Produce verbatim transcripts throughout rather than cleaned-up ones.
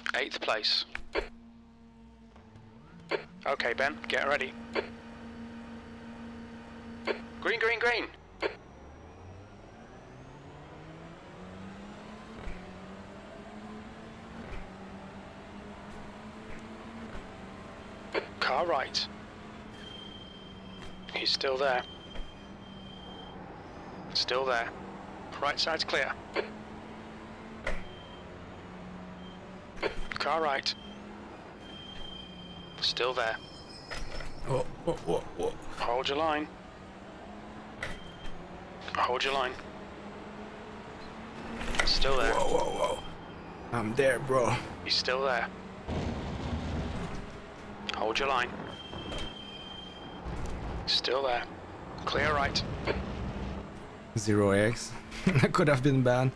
Eighth place. Okay, Ben, get ready. Green, green, green. Car right. He's still there. Still there. Right side's clear. Car right. Still there. Oh, oh, oh, oh. Hold your line. Hold your line. Still there. Whoa, whoa, whoa. I'm there, bro. He's still there. Hold your line. Still there. Clear right. Zero X. That could have been bad.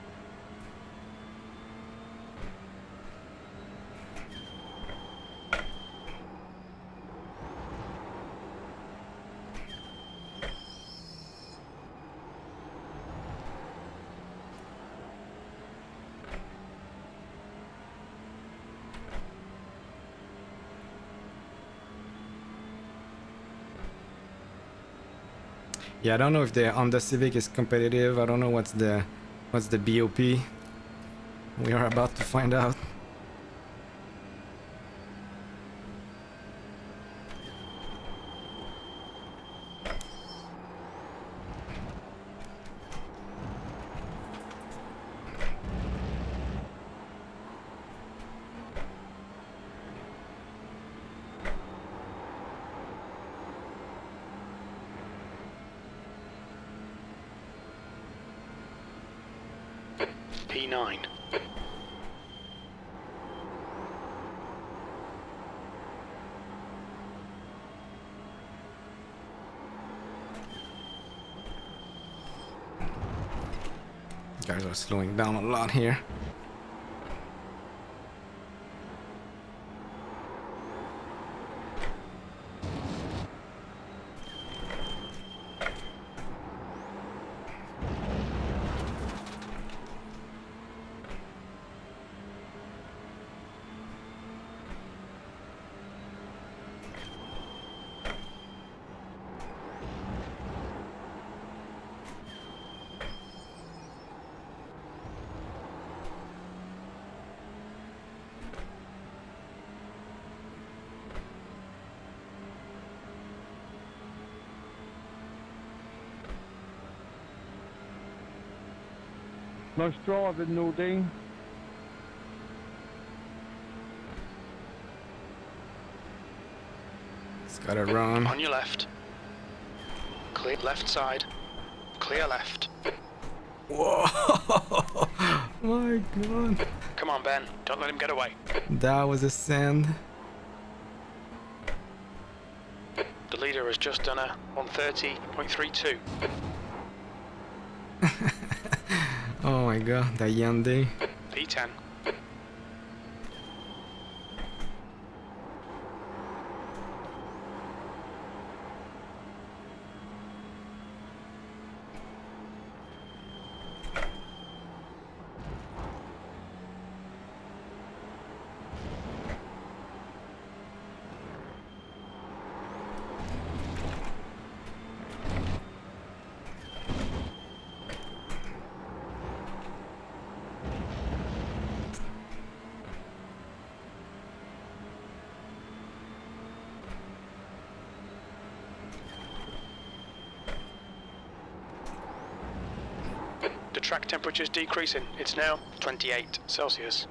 Yeah, I don't know if the Honda Civic is competitive. I don't know what's the what's the B O P. We are about to find out. P nine. Guys are slowing down a lot here. Nice driving, Nordine. It's gotta run. On your left. Clear left side. Clear left. Whoa! My God! Come on, Ben. Don't let him get away. That was a send. The leader has just done a one thirty point three two. Oh my God, that Hyundai. P ten. The track temperature is decreasing. It's now twenty-eight Celsius.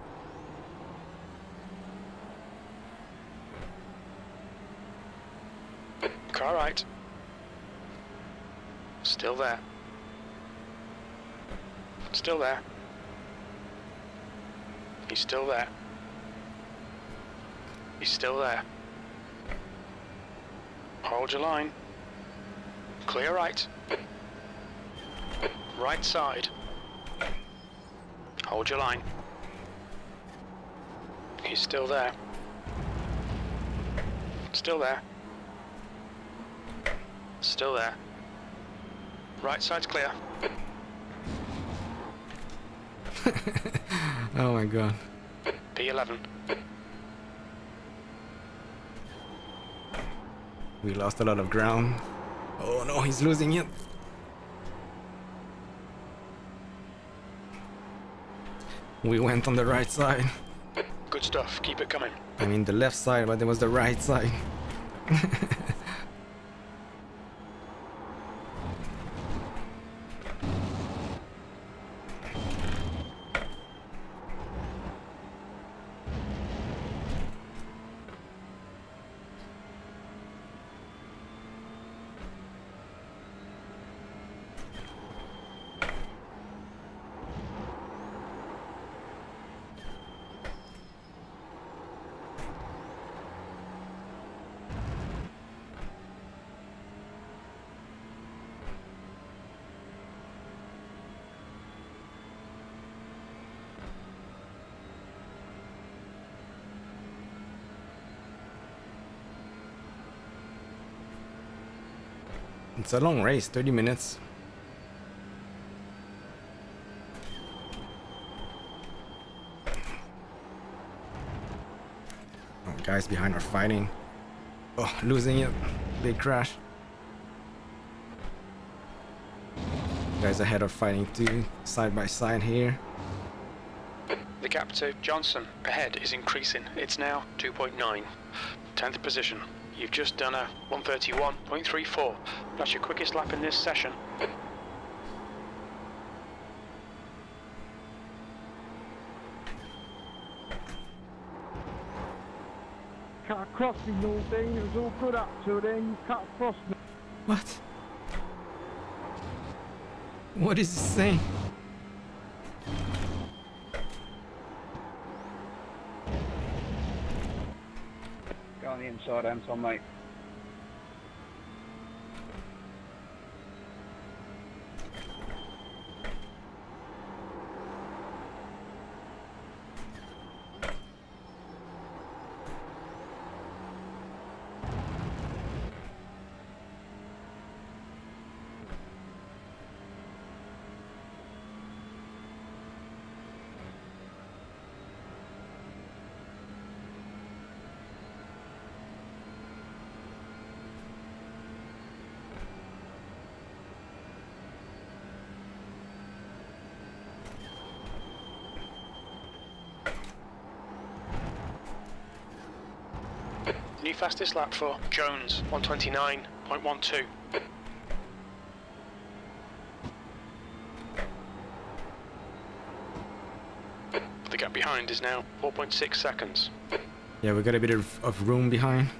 Car right. Still there. Still there. He's still there. He's still there. Hold your line. Clear right. Right side. Hold your line. He's still there. Still there. Still there. Right side's clear. Oh my God. P eleven. We lost a lot of ground. Oh no, he's losing it. We went on the right side. Good stuff. Keep it coming. I mean the left side, but it was the right side. It's a long race, thirty minutes. Oh, guys behind are fighting. Oh, losing it. Big crash. Guys ahead are fighting too, side by side here. The gap to Johnson ahead is increasing. It's now two point nine. tenth position. You've just done a one thirty-one point three four. That's your quickest lap in this session. Cut across me, Nordine. It was all good up till then. You cut across me. What? What is he saying? Go on the inside, Anton, mate. New fastest lap for Jones, one twenty-nine point one two. The gap behind is now four point six seconds. Yeah, we got a bit of, of room behind.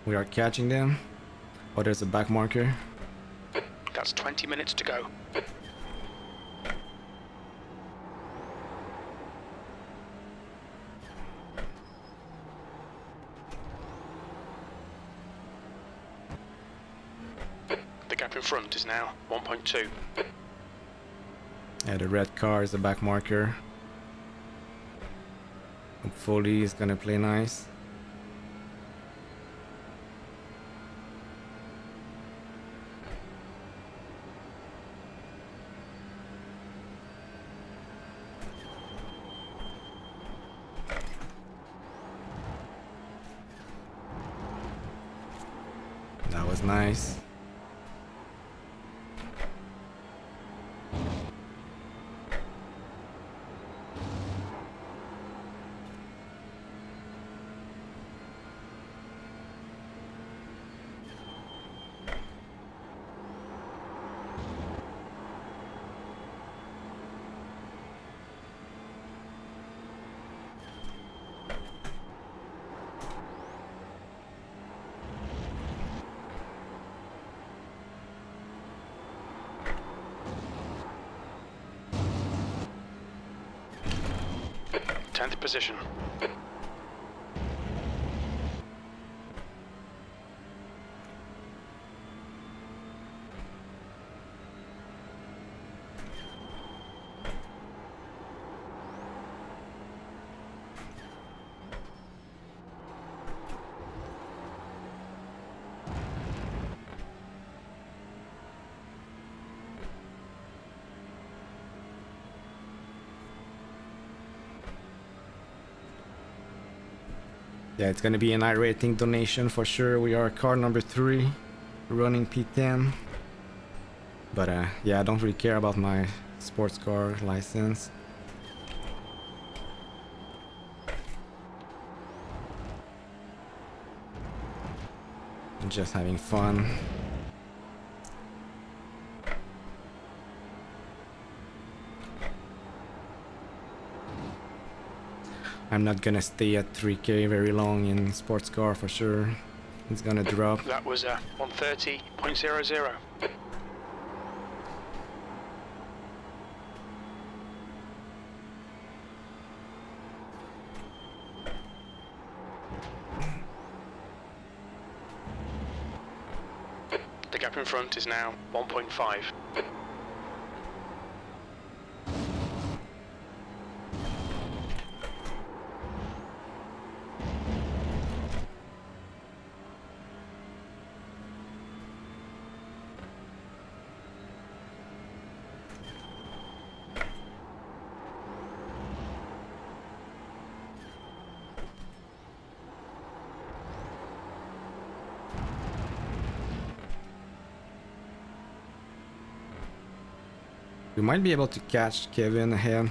We are catching them. Oh, there's a back marker. That's twenty minutes to go. The gap in front is now one point two. Yeah, the red car is the back marker. Hopefully it's gonna play nice. That was nice. tenth position. Yeah, it's gonna be an iRating donation for sure. We are car number three, running P ten. But uh, yeah, I don't really care about my sports car license. I'm just having fun. I'm not gonna stay at three K very long in sports car for sure. It's gonna drop. That was uh, one thirty point zero zero. The gap in front is now one point five. We might be able to catch Kevin ahead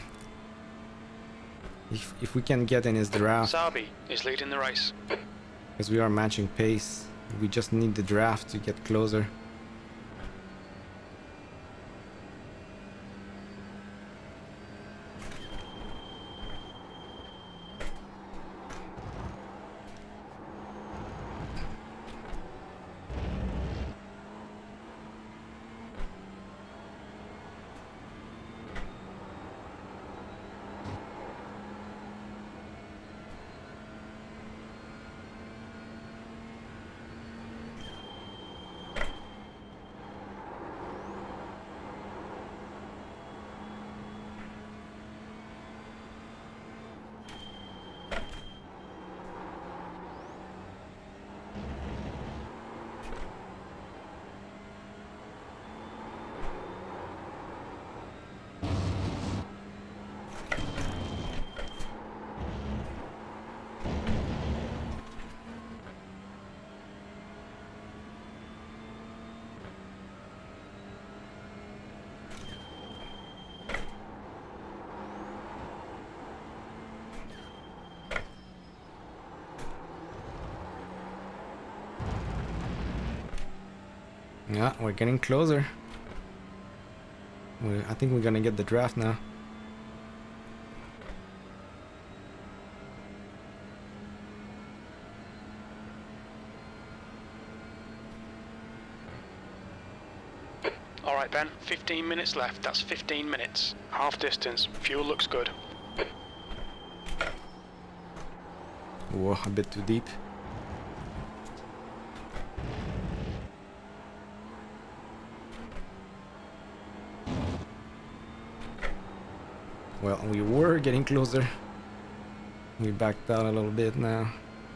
if, if we can get in his draft, Sabi is leading the race. because we are matching pace. We just need the draft to get closer. Yeah, we're getting closer. We, I think we're gonna get the draft now. All right, Ben, fifteen minutes left. That's fifteen minutes. Half distance. Fuel looks good. Whoa, a bit too deep. Well, we were getting closer. We backed out a little bit now.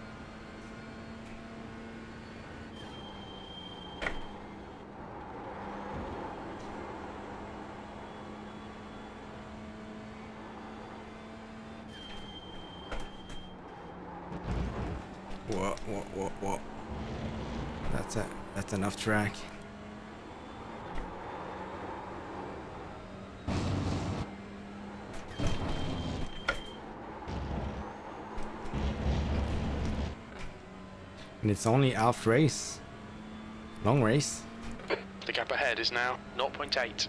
Whoa, whoa, whoa, whoa. That's a, that's enough track. And it's only half race. Long race. The gap ahead is now zero point eight.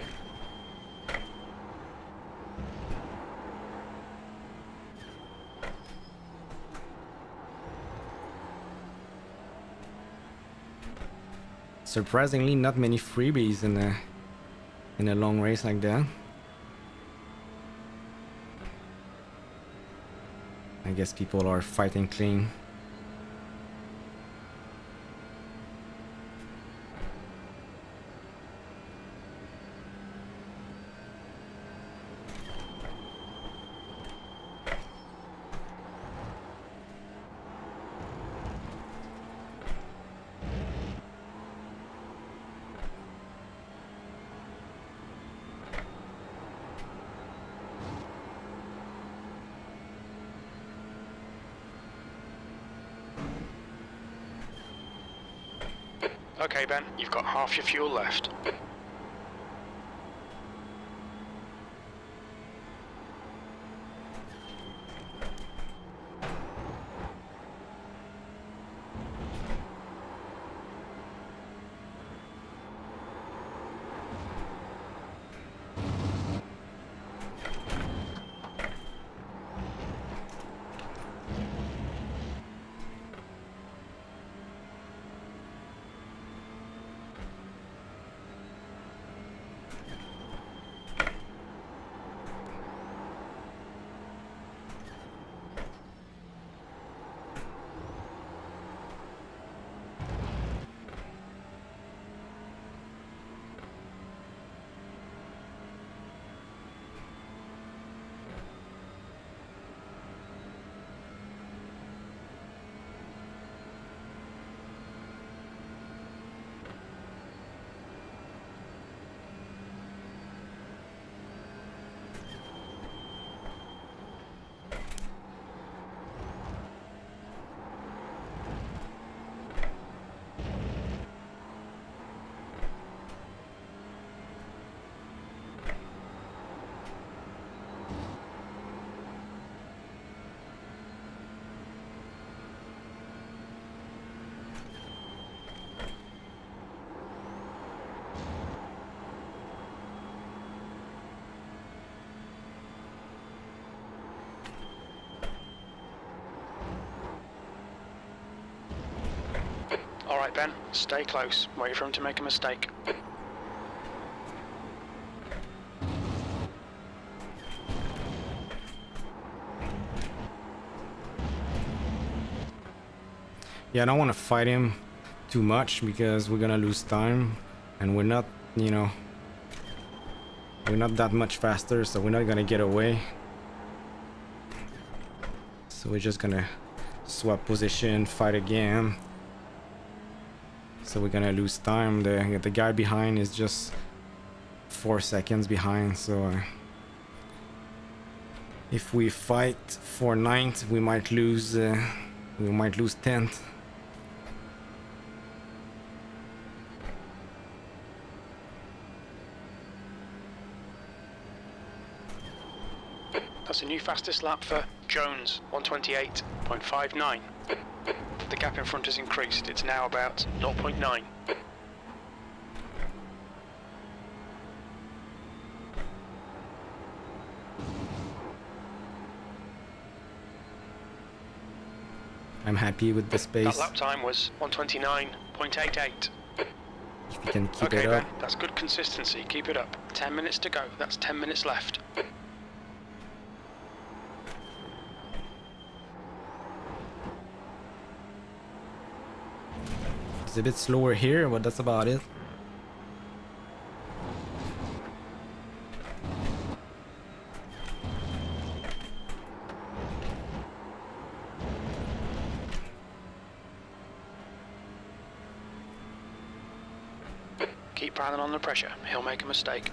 Surprisingly, not many freebies in a in a long race like that. I guess people are fighting clean. Okay, Ben, you've got half your fuel left. All right, Ben, stay close. Wait for him to make a mistake. Yeah, I don't want to fight him too much because we're gonna lose time, and we're not, you know, we're not that much faster, so we're not gonna get away. So we're just gonna swap position, fight again. So we're gonna lose time. The the guy behind is just four seconds behind. So uh, if we fight for ninth, we might lose. Uh, we might lose tenth. That's a new fastest lap for Jones, one twenty-eight point five nine. The gap in front has increased. It's now about zero point nine. I'm happy with the space. That lap time was one twenty-nine point eight eight. If you can keep okay, it up. Ben, that's good consistency. Keep it up. Ten minutes to go. That's ten minutes left. It's a bit slower here, but that's about it. Keep Brandon under pressure. He'll make a mistake.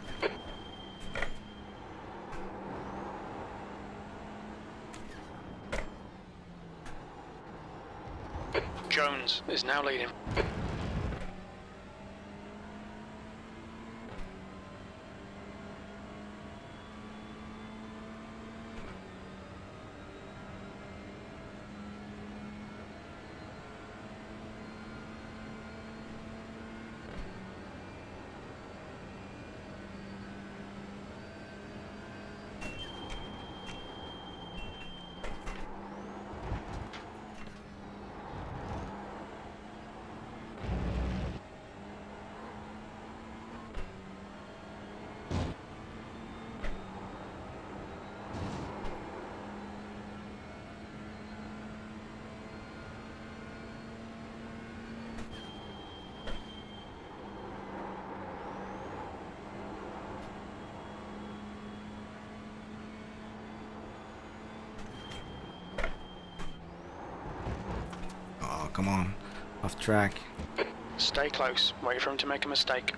Jones is now leading. Come on, off track. Stay close. Wait for him to make a mistake.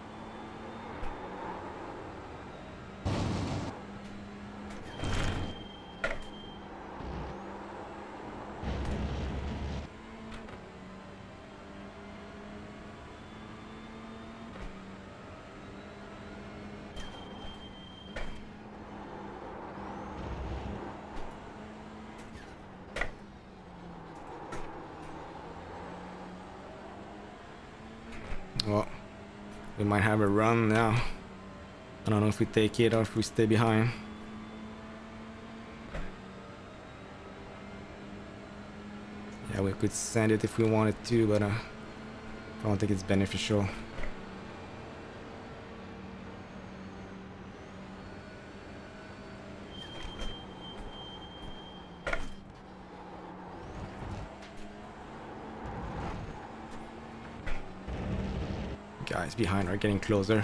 Well, we might have a run now. I don't know if we take it or if we stay behind. Yeah, we could send it if we wanted to, but uh, I don't think it's beneficial. Guys behind are getting closer.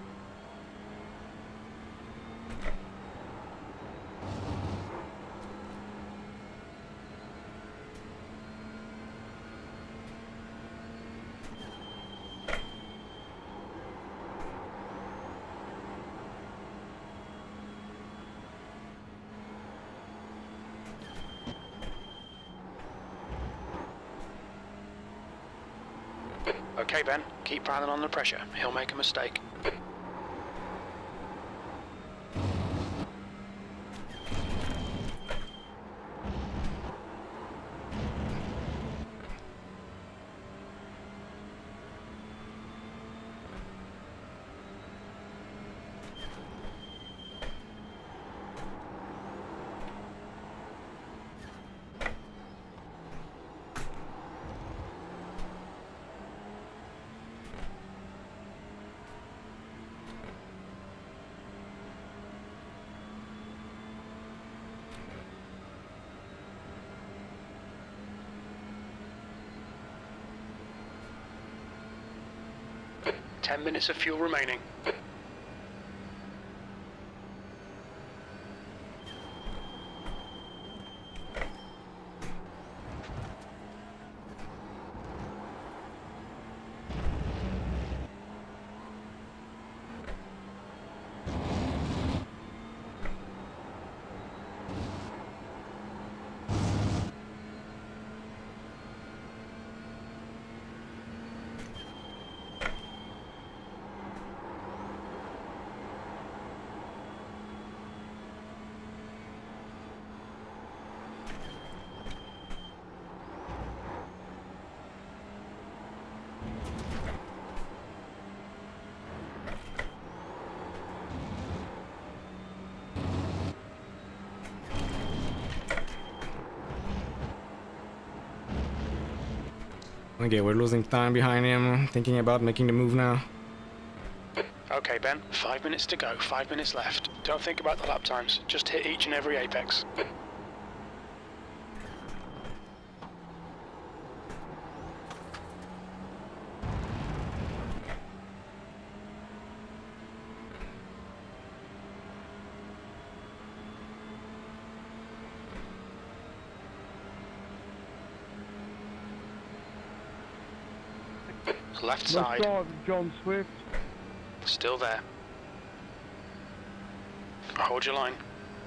Okay, Ben, keep Brandon under pressure. He'll make a mistake. Ten minutes of fuel remaining. Okay, we're losing time behind him. Thinking about making the move now. Okay, Ben. Five minutes to go. Five minutes left. Don't think about the lap times. Just hit each and every apex. Left side. Left side, John Swift. Still there. Hold your line.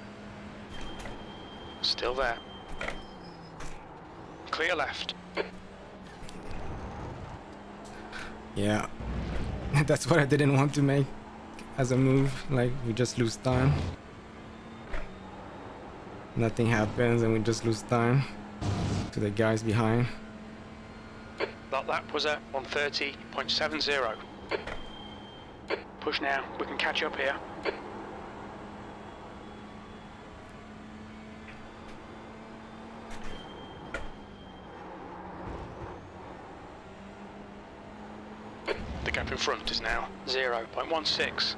Still there. Clear left. Yeah. That's what I didn't want to make as a move. Like, we just lose time. Nothing happens and we just lose time to the guys behind. That lap was at one thirty point seven zero. Push now, we can catch up here. The gap in front is now zero point one six.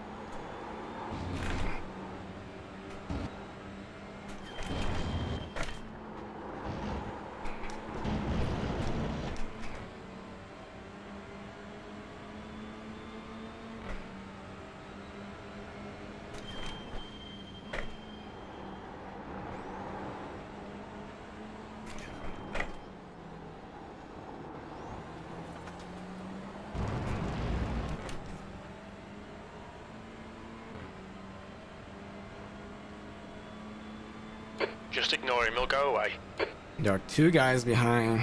Just ignore him, he'll go away. There are two guys behind.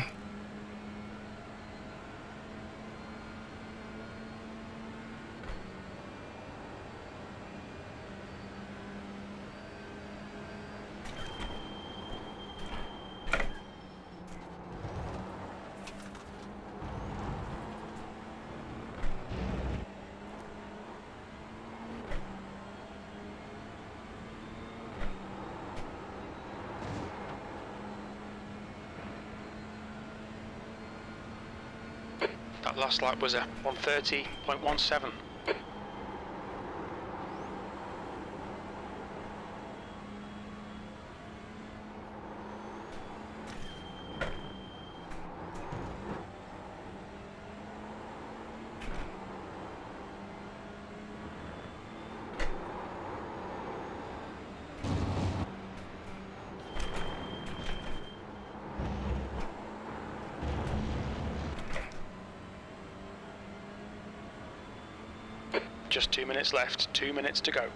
That last lap was at one thirty point one seven. Just two minutes left, two minutes to go.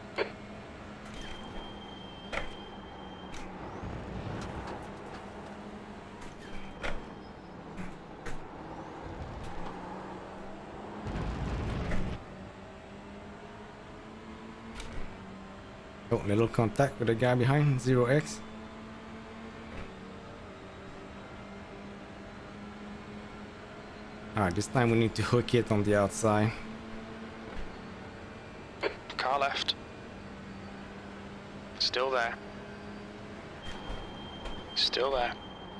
Oh, little contact with the guy behind, zero X. Alright, this time we need to hook it on the outside. Car left. Still there. Still there.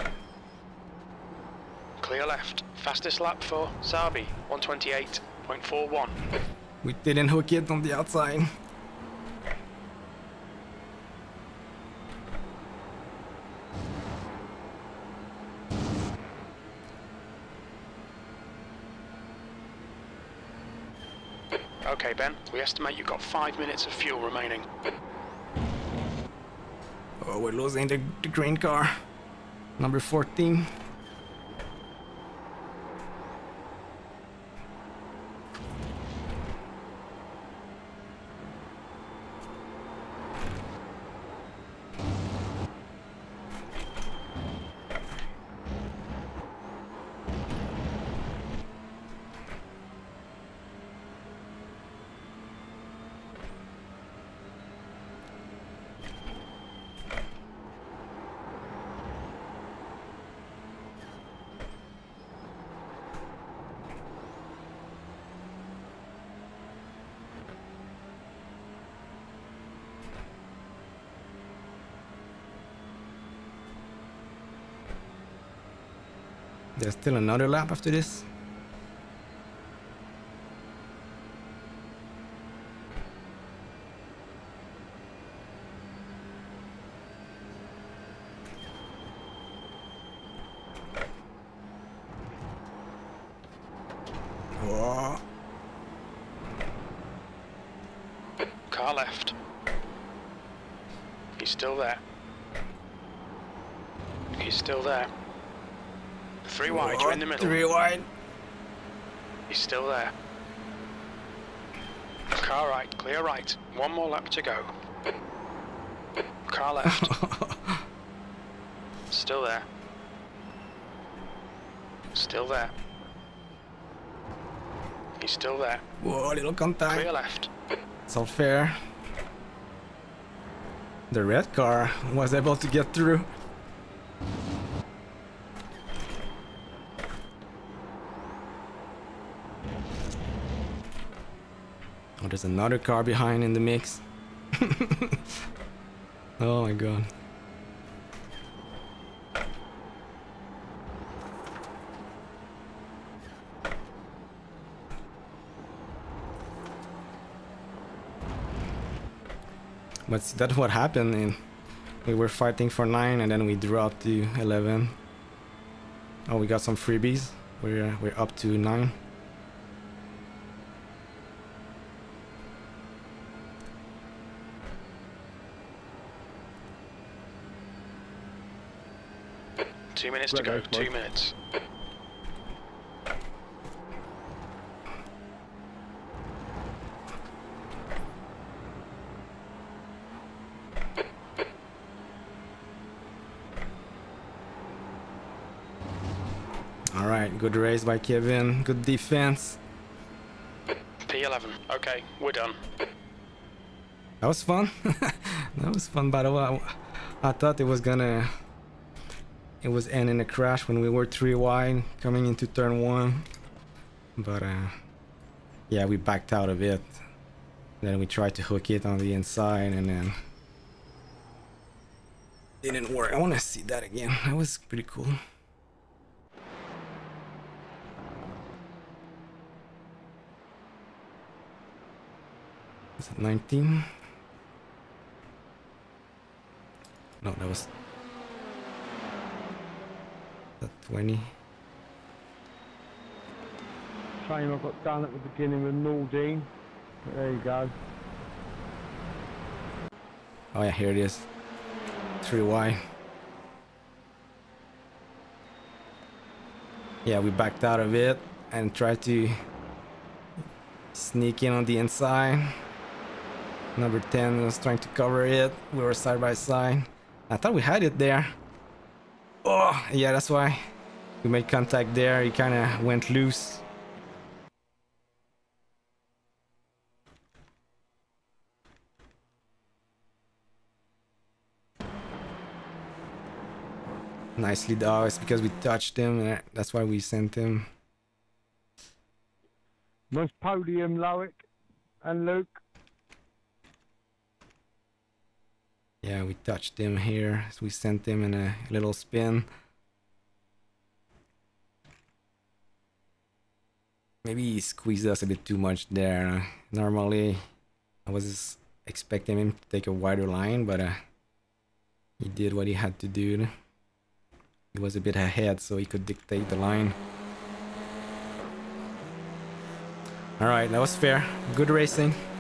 Clear left. Fastest lap for Sabi, one twenty-eight point four one. We didn't hook it on the outside. Okay, Ben, we estimate you've got five minutes of fuel remaining. Oh, we're losing the, the green car. Number fourteen. There's still another lap after this. Whoa. Car left. He's still there. He's still there. Three wide, you're in the middle. Three wide. He's still there. Car right, clear right. One more lap to go. Car left. Still there. Still there. He's still there. Whoa, little contact. Clear left. It's all fair. The red car was able to get through. Oh, there's another car behind in the mix. Oh my god. But see, that's what happened. And we were fighting for nine, and then we dropped to eleven. Oh, we got some freebies. We're we're up to nine. Two minutes to go. Two minutes. All right, good race by Kevin. Good defense. P eleven. Okay, we're done. That was fun. That was fun, by the way. I thought it was gonna it was end in a crash when we were three wide coming into turn one, but uh yeah, we backed out of it. Then we tried to hook it on the inside, and then didn't work. I want to see that again. That was pretty cool. Is it nineteen? No, that was that twenty. Shame I got done at the beginning with Nordine. But there you go. Oh yeah, here it is. three wide. Yeah, we backed out of it and tried to sneak in on the inside. Number ten was trying to cover it. We were side by side. I thought we had it there. Oh, yeah, that's why we made contact there. He kind of went loose. Nicely done. It's because we touched him, and that's why we sent him. Nice podium, Loic and Luke. Yeah, we touched him here, so we sent him in a little spin. Maybe he squeezed us a bit too much there. Normally, I was expecting him to take a wider line, but uh, he did what he had to do. He was a bit ahead, so he could dictate the line. Alright, that was fair. Good racing.